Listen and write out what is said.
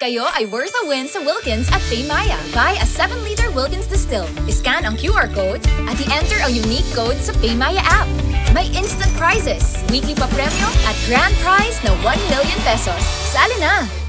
Kayo ay worth a win sa Wilkins at PAYMAYA. Buy a 7-liter Wilkins Distill. Iscan ang QR code at i-enter ang unique code sa PAYMAYA app. May instant prizes, weekly pa premyo at grand prize na 1 million pesos. Sali na!